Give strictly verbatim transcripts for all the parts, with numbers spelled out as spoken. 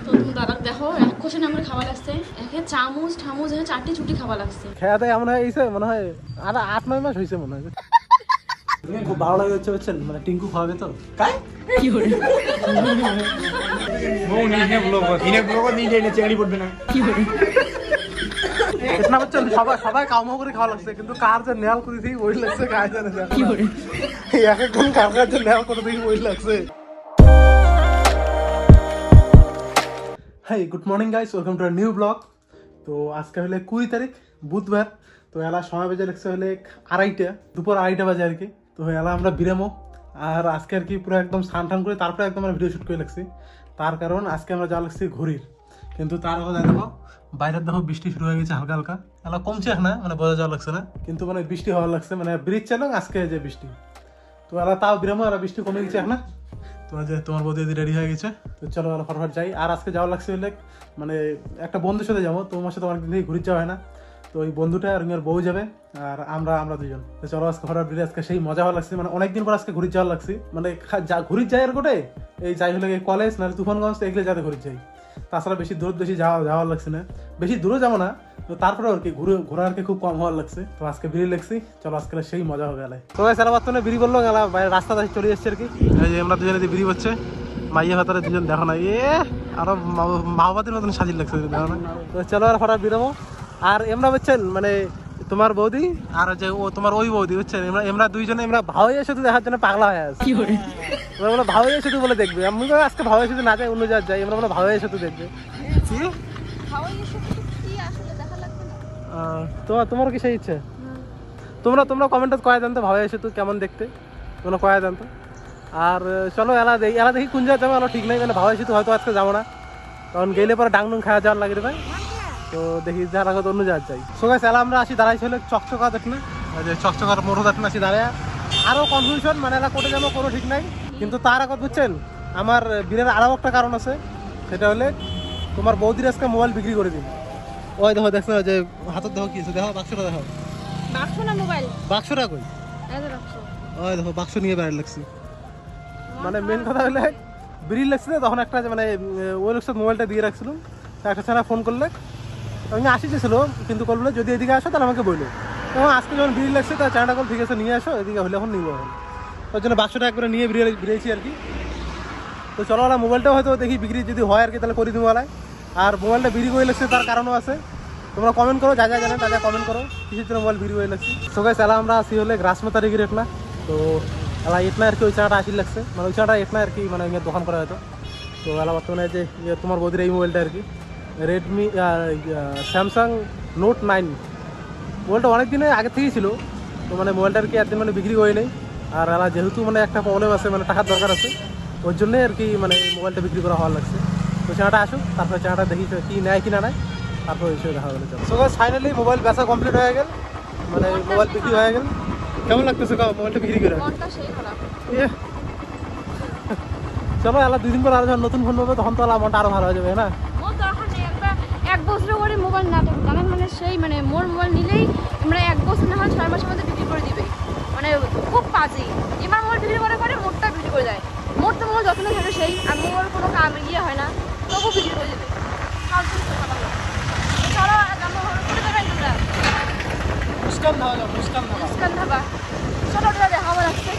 তো তুমি দাদাকে দেখো এক কোশন আমার খাওয়া লাগছে, একে চামচ ঠামচ এখানে চারটি ছুটি খাওয়া লাগছে। খেয়াতে এমন হয়েছে মনে হয় আর আট নয় মাস হয়েছে মনে হয়। খুব ভালো লাগে হচ্ছে বুঝছেন, মানে টিঙ্কু খাওয়াবে তো কি করে সবাই সবাই কামো করে খাওয়া লাগছে, কিন্তু কার যে নেয়াল করে দিই ওই লাগছে কার জানে কি করে এক একজন কার কার যে নেয়াল করে দিই ওই লাগছে। Hi good morning guys, welcome to a new blog. তো আজকে হলে কুড়ি তারিখ বুধবার। তো এলা সময় বেজে লাগছে হলে আড়াইটা, দুপুর আড়াইটা বাজে আর কি। তো এলা আমরা বিরামো আর আজকে আর কি পুরো একদম স্নান টান করে তারপরে একদম আমরা ভিডিও শুট করে লাগছি। তার কারণ আজকে আমরা যা লাগছি ঘুরির, কিন্তু তার কথা দেখো বাইরের দেখো বৃষ্টি শুরু হয়ে গেছে হালকা হালকা। এলা কমছে না, মানে বোঝা যাওয়া লাগছে না, কিন্তু মানে বৃষ্টি হওয়ার লাগছে, মানে ব্রিজ চালাং আজকে যে বৃষ্টি। তো এলা তাও বিরামো, এলা বৃষ্টি কমে গেছে এখন। তো যে তোমার বৌদি রেডি হয়ে গেছে, তো চলো এলা ফটাফট যাই। আর আজকে যাওয়া লাগছে হলে মানে একটা বন্ধুর সাথে যাবো, তোমার সাথে অনেকদিন থেকে ঘুরে যাওয়া হয় না। তো ওই বন্ধুটা আর ওর বউ যাবে আর আমরা আমরা দুজন। তো চলো আজকে ফটাফট ঘুরে, আজকে সেই মজা হওয়া লাগছে, মানে অনেকদিন পর আজকে ঘুরে যাওয়া লাগছে। মানে ঘুরে যাই আর গোটে এই যাই হলে কলেজ না তুফানগঞ্জ এগুলো যাতে ঘুরে যাই, তাছাড়া বেশি দূর বেশি যাওয়া যাওয়ার লাগছে না, বেশি দূরে যাবো না। তো তারপরে আর কি ঘুরে ঘোরা আর কি খুব কম হওয়ার লাগছে। তো আজকে বিড়ি লাগছি, চলো আজকে সেই মজা হবে গেলে। তো সারা বাচ্চা বিড়ি বললো গেলা বাইরে রাস্তাতে চলে এসছে আর কি। এই যে আমরা দুজনে বিড়ি হচ্ছে, মাইয়া ভাতারে দুজন দেখো না, এ আরো মাওবাদের মতন সাজিল লাগছে দেখো না। তো চলো আর ফটাফট বেরোবো। আর এমরা বুঝছেন মানে তোমার বৌদি আর যে ও তোমার ওই বৌদি বুঝছেন, আমরা আমরা দুইজনে আমরা ভাওয়াইয়া শুধু দেখার জন্য পাগলা হয়ে আছি। আমরা বলে ভাওয়াইয়া শুধু বলে দেখবে, আমি আজকে ভাওয়াইয়া শুধু না যাই অন্য জায়গায় যাই, আমরা বলে ভাওয়াইয়া শুধু দেখবে। কি তোমার তোমার কি সেই ইচ্ছে? তোমরা তোমরা কমেন্টে কয়ে জানতো ভাওয়াইয়া শুধু কেমন দেখতে, তোমরা কয়ে জানতো। আর চলো এলা দেখি, এলা দেখি কোন জায়গায় যাবো এলা ঠিক নাই, মানে ভাওয়াইয়া শুধু হয়তো আজকে যাবো না, কারণ গেলে পরে ডাংডুং খাওয়া যাওয়ার লাগে ভাই। তো দেখি যার আগে অন্য জায়গায় যাই। সো গাইস এলা আমরা আসি দাঁড়াইছি হলে চকচকা দেখ না, যে চকচকার মোড় দেখ না, আসি দাঁড়ায় আরও কনফিউশন, মানে এলা কোটে যাবো কোনো ঠিক নাই। কিন্তু তার আগে বুঝছেন আমার বিয়ের আরও একটা কারণ আছে, সেটা হলে তোমার বৌদির আজকে মোবাইল বিক্রি করে দিন। ওই দেখো দেখছো যে হাতের দেখো কি আছে, দেখো বাক্সটা দেখো, বাক্স না মোবাইল, বাক্সটা কই? ওই দেখো বাক্স নিয়ে বেড়ার লাগছি। মানে মেন কথা হলে বিড়ি লাগছিল তখন একটা মানে ওই লোকসাথ মোবাইলটা দিয়ে রাখছিলাম, একটা ছাড়া ফোন করলে আমি আসি চেয়েছিল, কিন্তু করলো যদি এদিকে আসো তাহলে আমাকে বললো। এবং আজকে যখন বিড়ি লাগছে তার চাটা কল ঠিক আছে নিয়ে আসো, এদিকে হলে এখন নিবো, তার জন্য বাক্সটা একবারে নিয়ে বেরিয়ে বেরিয়েছি আর কি। তো চলো ওরা মোবাইলটাও হয়তো দেখি বিক্রি যদি হয় আর কি, তাহলে করে দিব ওলায়। আর মোবাইলটা বিক্রি করে লাগছে তার কারণও আছে, তোমরা কমেন্ট করো, যা যা জানেন তা যা কমেন্ট করো কিসের জন্য মোবাইল বিক্রি হয়ে লাগছে। তো গাইস এলা আমরা আসি হলে গ্রাসমতা রেগি রেটনা। তো এলা এটনা আর কি ওই চাটা আসি লাগছে, মানে ওই চাটা এটনা আর কি, মানে দোকান করা হয়তো। তো এলা বর্তমানে যে তোমার বৌদির এই মোবাইলটা আর কি রেডমি স্যামসাং নোট নাইন মোবাইলটা অনেক দিনে আগে থেকেই ছিল। তো মানে মোবাইলটা আর কি একদিন মানে বিক্রি করে নেই। আর এলা যেহেতু মানে একটা প্রবলেম আছে, মানে টাকার দরকার আছে, ওর জন্যই আর কি মানে মোবাইলটা বিক্রি করা হওয়ার লাগছে। তো চাটা আসুক, তারপরে চাটা দেখি কি নেয় কি না নেয়, তারপর এই হিসেবে দেখা গেলো। সো গাইস ফাইনালি মোবাইল বেচা কমপ্লিট হয়ে গেল, মানে মোবাইল বিক্রি হয়ে গেল। কেমন লাগতেছে মোবাইলটা বিক্রি করে? চলো এলা দুই দিন পর আরো যখন নতুন ফোন পাবে তখন তো এলা মনটা আরো ভালো হয়ে যাবে না। এক বছর করে মোবাইল না থাকুক জানেন, মানে সেই মানে মোর মোবাইল নিলেই আমরা এক বছর না হয় ছয় মাসের মধ্যে বিক্রি করে দিবে, মানে খুব বাজে। এবার মোবাইল বিক্রি করে করে মোটটা বিক্রি করে দেয়, মোট তো মোবাইল যত্ন থাকে সেই, আর মোর কোনো কাম ইয়ে হয় না তবু বিক্রি করে দেবে। চলো মুস্কান ধাবা যাও, মুস্কান ধাবা, মুস্কান ধাবা চলো ওটা দেখা হওয়া লাগছে।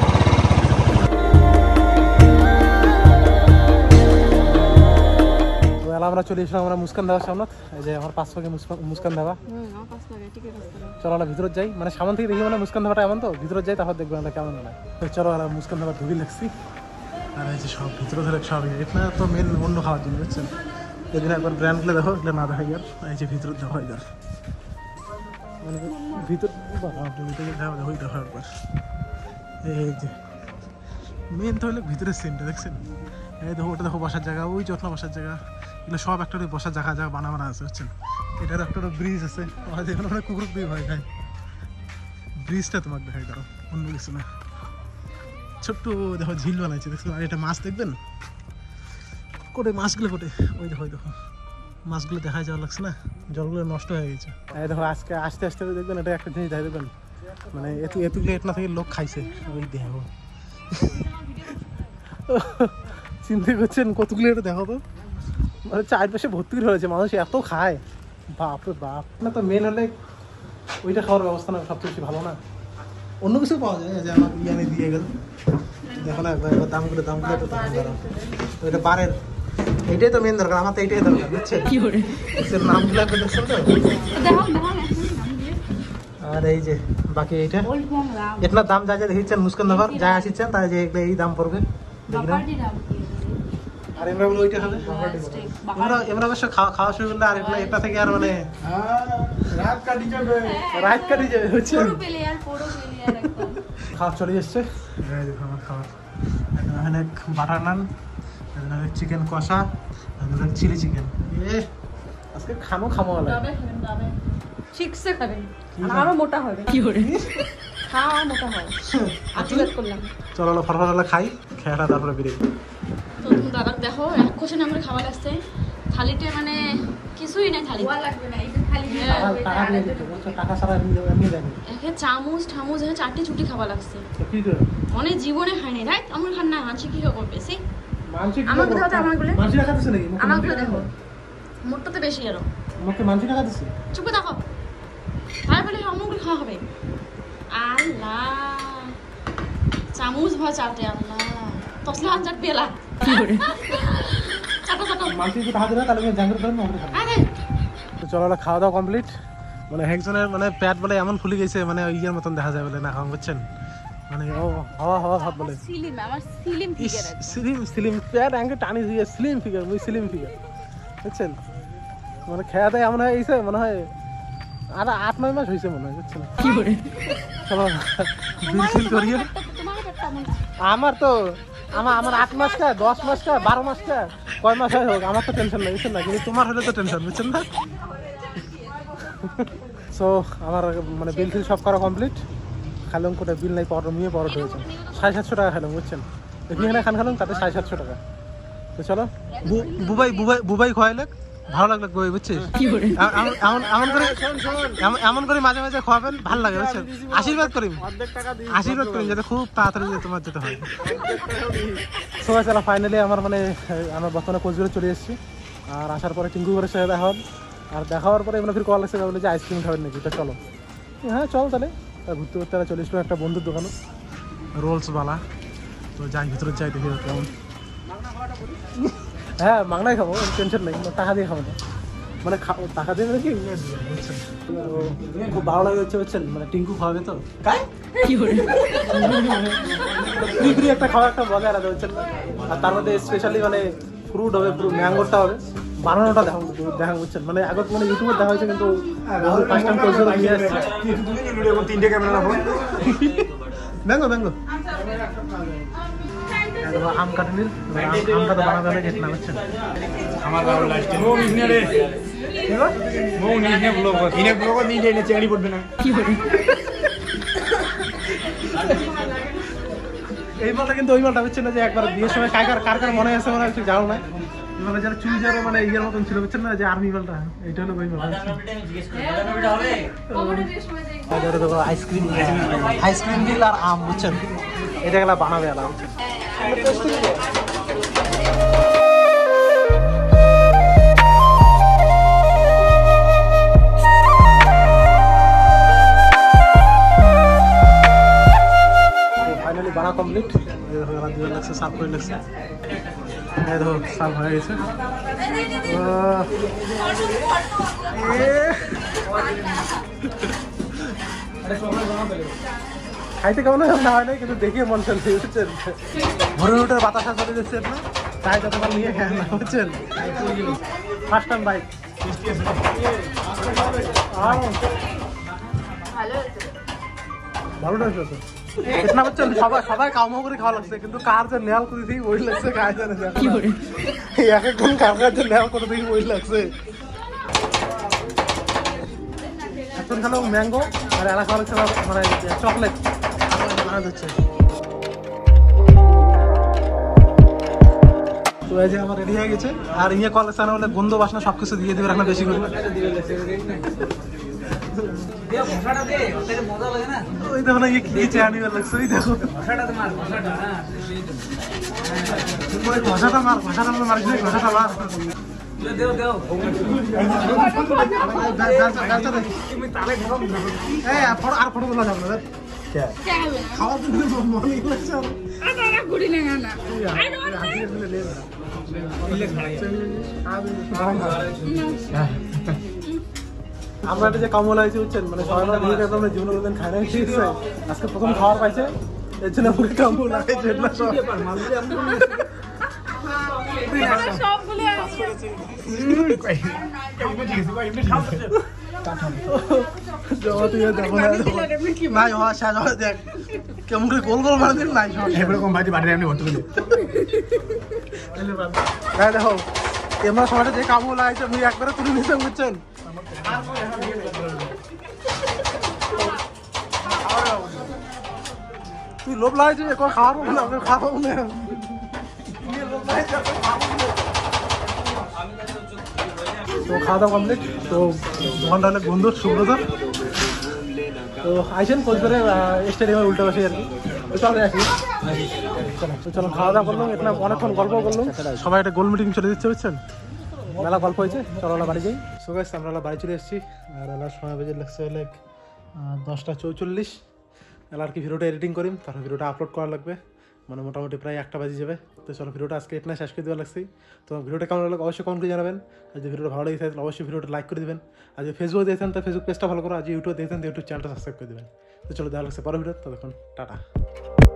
আমরা চলে এসলাম আমরা মুস্কান ধাবার সামনে, এই যে আমার পাঁচ পাকে মুস্কান ধাবা। চলো আমরা ভিতরে যাই, মানে সামনে থেকে দেখি মানে মুস্কান ধাবাটা এমন, তো ভিতরে যাই তারপর দেখবো আমরা কেমন হয়। তো চলো আমরা মুস্কান ধাবা ঢুকে লাগছি। আর এই যে সব ভিতরে ধরে সব এটা তো মেন অন্য খাওয়ার জন্য বুঝছেন, এদিন একবার ব্র্যান্ডগুলো দেখো, এগুলো না দেখা যার, এই যে ভিতরে দেখা যার, মানে ভিতর ভিতরে দেখো দেখো একবার। এই যে মেন তো হলো ভিতরের সিনটা দেখছেন, এই দেখো ওটা দেখো বসার জায়গা, ওই যত্ন বসার জায়গা, এগুলো সব একটা বসার জায়গা জায়গা বানা বানা আছে বুঝছেন। এটার একটা ব্রিজ আছে, যেখানে মানে কুকুর দিয়ে ভয় খায়, ব্রিজটা তোমাকে দেখাই দাও, অন্য কিছু না। ছোট্ট দেখো ঝিল বানাইছে দেখছো, আর এটা মাছ দেখবেন কোটে, মাছগুলো কোটে, ওই দেখো ওই দেখো মাছগুলো দেখা যাওয়া লাগছে না, জলগুলো নষ্ট হয়ে গেছে। এই দেখো আজকে আস্তে আস্তে দেখবেন এটা একটা জিনিস দেখা দেখবেন, মানে এত এতগুলো এটা থেকে লোক খাইছে, ওই দেখো চিন্তা করছেন কতগুলো এটা দেখো তো, মানে চারপাশে ভর্তি হয়েছে মানুষ, এত খায় বাপ রে বাপ। না তো মেন হলে ওইটা খাওয়ার ব্যবস্থা না সবচেয়ে বেশি ভালো না, অন্য কিছু পাওয়া যায় যে আমার বিরিয়ানি দিয়ে গেল দেখো না একবার দাম করে দাম করে তো ওইটা বারের, এইটাই তো মেন দরকার, আমার তো এইটাই দরকার বুঝছেন। নামগুলো একবার দেখছেন তো। আর এই যে বাকি এইটা इतना দাম যা যা দেখিছেন মুস্কান নগর যা আসিছেন তাই যে এই দাম পড়বে। আর আমরা বলি ওইটা হবে আমরা আমরা অবশ্য খাওয়া খাওয়া শুরু করলে আর এগুলো এটা থেকে আর মানে রাত কাটি যাবে, রাত কাটি যাবে হচ্ছে পুরো প্লেয়ার পুরো প্লেয়ার একদম খাওয়া চলে যাচ্ছে। এই দেখো আমার খাবার এখানে বাটার নান, এখানে চিকেন কষা, এখানে চিলি চিকেন। এ আজকে খানো খামো वाला দাবে খাবেন দাবে ঠিকসে খাবেন আরো মোটা হবে কি করে খাওয়া মোটা হয় আজকে করলাম। চলো ফরফরলা খাই, খেয়াটা তারপরে বেরিয়ে। তো তুমি দাদা দেখো এক কোশন আমরা খাওয়া লাগছে, থালিতে মানে কিছুই নাই, থালি লাগবে না, এই থালি টাকা দিয়ে দিতে বলছো, টাকা ছাড়া এমনি দেন একে চামচ ঠামচ এ চারটি ছুটি খাওয়া লাগছে। তো কি করে মানে জীবনে খাইনি রাই আমরা খান না মানছি কি হবে বেশি মানছি কি আমাকে দাও, আমাগুলো মানছি টাকা দিছে নাকি আমাগুলো দেখো মোটটাতে বেশি আরো আমাকে মানছি টাকা দিছে চুপ দেখো তারপরে আমাগুলো খাওয়া হবে। আল্লাহ চামচ ভা চাটে আল্লাহ তসলা হাজার পেলা কি করে চাটা চাটা মানছি কি টাকা দিলে তাহলে আমি জাঙ্গর করে আমরা খাবো। আরে তো চলো না খাওয়া দাওয়া কমপ্লিট। মানে একজনের মানে পেট বলে এমন ফুলে গেছে মানে ইয়ার মতন দেখা যায় বলে না খাওয়া বুঝছেন, মানে ও হাওয়া হাওয়া ভাব বলে সিলিম আমার সিলিম ফিগার আছে স্লিম স্লিম পেট আঙ্কে টানি দিয়ে স্লিম ফিগার মুই স্লিম ফিগার বুঝছেন। মানে খেয়া দেয় এমন হয়ে গেছে মনে হয় আর আট নয় মাস হয়েছে মনে হয় বুঝছেন কি করে। চলো বিল ফিল করিয়ে আমার তো আমার আমার আট মাস কা দশ মাস কা বারো মাস কা কয় মাস হয় হোক আমার তো টেনশন নাই বুঝছেন না, কিন্তু তোমার হলে তো টেনশন বুঝছেন না। সো আমার মানে বিল ফিল সব করা কমপ্লিট। খাইলাম কোটা বিল নাই পর নিয়ে পরোটা হয়েছে সাড়ে সাতশো টাকা খাইলাম বুঝছেন, এখানে খান খালাম তাতে সাড়ে সাতশো টাকা। তো চলো বুবাই বুবাই বুবাই খোয়াইলে ভালো লাগলো বুবাই বুঝছিস, এমন এমন করে এমন করে মাঝে মাঝে খাওয়াবেন ভালো লাগে বুঝছেন। আশীর্বাদ করি আশীর্বাদ করি যাতে খুব তাড়াতাড়ি তোমার যেতে হয়। সবাই চলো ফাইনালি আমার মানে আমরা বর্তমানে কোচবিহারে চলে এসেছি। আর আসার পরে টিঙ্কু করে সাথে দেখা হল, আর দেখা হওয়ার পরে এমন ফির কল লাগছে বলে যে আইসক্রিম খাবেন নাকি, তা চলো হ্যাঁ চল তাহলে ঘুরতে ঘুরতে চলে এসলো একটা বন্ধুর দোকানে রোলসওয়ালা। তো যাই ভিতরে যাই দেখি কেমন। হ্যাঁ মাংনাই খাবো টেনশন নেই, টাকা দিয়ে খাবো না মানে টাকা দিয়ে নাকি বুঝছেন। খুব ভালো লাগে হচ্ছে বুঝছেন মানে টিঙ্কু খাওয়াবে তো কি করে ফ্রি ফ্রি একটা খাওয়া একটা মজা আলাদা বুঝছেন। আর তার মধ্যে স্পেশালি মানে ফ্রুট হবে, পুরো ম্যাঙ্গোটা হবে, বানানোটা দেখা দেখা বুঝছেন। মানে আগত মানে ইউটিউবে দেখা হয়েছে কিন্তু ফার্স্ট টাইম কোর্স নিয়ে আসছে তিনটে ক্যামেরা ম্যাঙ্গো ম্যাঙ্গো আম কাটনির আমটা তো বানাবে অনেক না বুঝছেন। আমার ভালো লাগছে ও ইনে রে ও ইনে ব্লগ ইনে ব্লগ নিয়ে এনে চেংড়ি পড়বে না কি করে। এই মালটা কিন্তু ওই মালটা বুঝছেন না যে একবার বিয়ের সময় কার কার কার কার মনে আছে মনে হচ্ছে যাও না মানে যারা চুল যারা মানে ইয়ার মতন ছিল বুঝছেন না যে আর্মি মালটা, এইটা হলো ওই মালটা। আইসক্রিম আইসক্রিম দিল আর আম বুঝছেন, এটা গেলা বানাবে আলা বুঝছেন। ফাইনালি বানা কমপ্লিট, দুই লাগছে সাফ করে লাগছে, দেখো সাফ হয়ে গেছে। খাইতে কেমন না হয় না কিন্তু দেখিয়ে মন চলছে বুঝছেন। ভোরের উঠে বাতাসা চলে যাচ্ছে না তাই যতবার নিয়ে খায় না বুঝছেন। ফার্স্ট টাইম বাইক ভালো লাগছে তো এটা বুঝছেন। সবাই সবাই কামো করে খাওয়া লাগছে কিন্তু কার যে নেয়াল করে দিই ওই লাগছে খায় জানে এক একজন কার কার যে নেয়াল করে দিই ওই লাগছে। এখন খালো ম্যাঙ্গো আর এলাকা খাওয়া লাগছে মানে চকলেট হচ্ছে। তো এই যে আমার রেডি হয়ে গেছে আর ইয়ে কল লাগছে না বলে গন্ধ বাসনা সবকিছু দিয়ে দেবে এখন বেশি করে। ওই দেখো না কি চা নিবার লাগছে, ওই দেখো ঘষাটা মার ঘষাটা মার ঘষাটা মার দেও দেও আর ফটো তোলা যাবে না খাওয়া মনে লাগছে আমরা এটা যে কামলা হয়েছে বুঝছেন মানে সবাই মিলে নিয়ে গেছে আমরা জীবনে কোনোদিন খাই না ঠিক আছে আজকে প্রথম খাওয়ার পাইছে এর জন্য আমাকে কামলা হয়েছে না কেমন করে গোল গোল মারা দিন নাই এরকম ভাই বাড়িতে এমনি ভর্তি করে দেখো এমন সবাই যে কামলা হয়েছে মুই একবারে তুলে নিতে বুঝছেন তুই লোভ লাগছে এখন খাওয়াবো না খাওয়াবো না তো খাওয়া দাওয়া কমপ্লিট তো দোকানটা অনেক বন্ধু সুব্রত তো আইসেন কোচবিহারে স্টেডিয়ামের উল্টা পাশে আর কি চলে আসি চলো তো চলো খাওয়া দাওয়া করলাম এখানে অনেকক্ষণ গল্প করলাম সবাই একটা গোল মিটিং চলে দিচ্ছে বুঝছেন মেলা গল্প হয়েছে চলো ওলা বাড়ি যাই সো গাইস আমরা ওলা বাড়ি চলে এসেছি আর এলার সময় বেজে লাগছে হলে দশটা চৌচল্লিশ এলার কি ভিডিওটা এডিটিং করিম তারপর ভিডিওটা আপলোড করা লাগবে মানে মোটামুটি প্রায় একটা বাজে যাবে তো চলো ভিডিওটা আজকে এখানে শেষ করে দেওয়া লাগছে তো ভিডিওটা কেমন লাগলো অবশ্যই কমেন্ট করে জানাবেন আর যদি ভিডিওটা ভালো লেগে থাকে অবশ্যই ভিডিওটা লাইক করে দেবেন আর যদি ফেসবুক দেখছেন তো ফেসবুক পেজটা ভালো করো আর যদি ইউটিউব দেখছেন তো ইউটিউব চ্যানেলটা সাবস্ক্রাইব করে দেবেন তো চলো দেখা লাগছে পরের ভিডিও ততক্ষণ টাটা।